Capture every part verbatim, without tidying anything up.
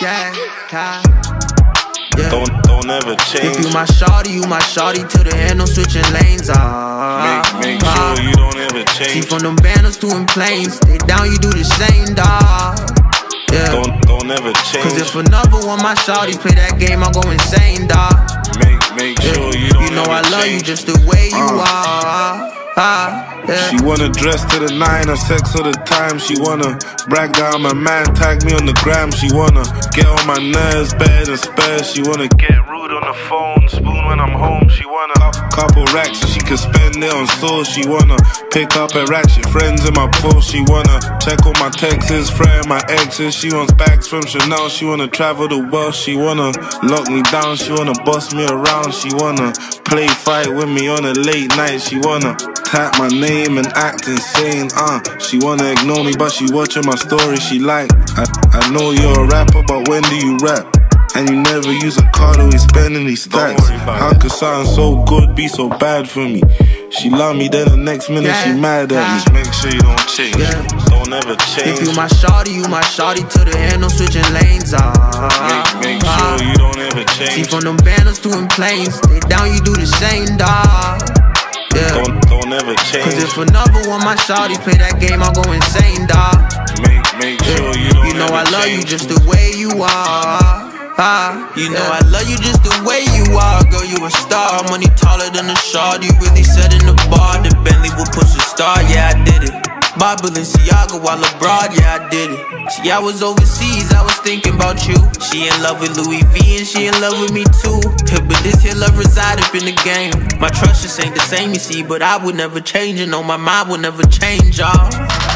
yeah, yeah. Yeah. Don't, don't ever change. If you my shawty, you my shawty till the end, no switching lanes. Ah, Make, make ah. sure you don't ever change. See, from them banners to them planes, they down, you do the same, dawg. Yeah. Don't, don't ever change. Cause if another one my shawties play that game, I'll go insane, dawg. Make, make sure yeah. you don't You know ever I love change. you just the way you uh. are. Ah, yeah. She wanna dress to the nine, have sex all the time. She wanna brag down my man, tag me on the gram. She wanna get on my nerves, bed and spare. She wanna get rude on the phone, spoon when I'm home. She wanna couple racks so she can spend it on sauce. She wanna pick up her ratchet friends in my post. She wanna check all my texts, friend my exes. She wants bags from Chanel. She wanna travel the world. She wanna lock me down. She wanna boss me around. She wanna play fight with me on a late night. She wanna tap my name and act insane, uh She wanna ignore me but she watching my story. She like, I, I know you're a rapper but when do you rap? And you never use a card, always spending these stacks. How could something so good be so bad for me? She love me, then the next minute yeah, she mad at yeah. me. Just make sure you don't change, yeah. Don't ever change. If you my shawty, you my shawty till the end, no switching lanes. Ah, Make, make ah. sure you don't ever change. See, from them banners to them planes, they down, you do the same, dawg. Yeah. Don't, don't ever change. Cause if another one my shawties play that game, I'll go insane, dawg. Make, make sure you don't You know ever I love change. you just the way you are. Ah, you know I love you just the way you are. Girl, you a star. Money taller than a shard. You really set in the bar. The Bentley will push a star. Yeah, I did it. Bob Balenciaga while abroad. Yeah, I did it. See, I was overseas. I was thinking about you. She in love with Louis V and she in love with me too. Yeah, but this here love reside up in the game. My trust just ain't the same, you see. But I would never change it. No, my mind would never change, y'all.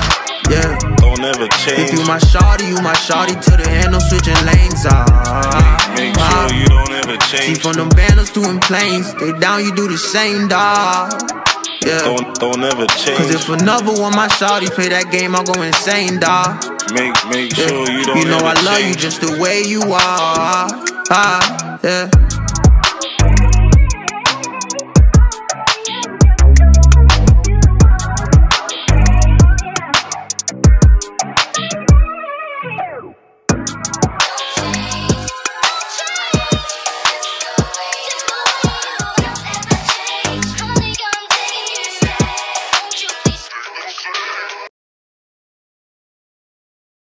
Yeah. Don't ever change. If you my shawty, you my shawty till the end, no switching lanes. Ah, Make, make ah. sure you don't ever change. See, from them banners to them planes, they down, you do the same, dawg. Yeah. Don't, don't ever change. Cause if another one my shawties play that game, I'll go insane, dawg. Make, make Yeah. sure you don't You know ever I love change. you just the way you are. Ah, yeah.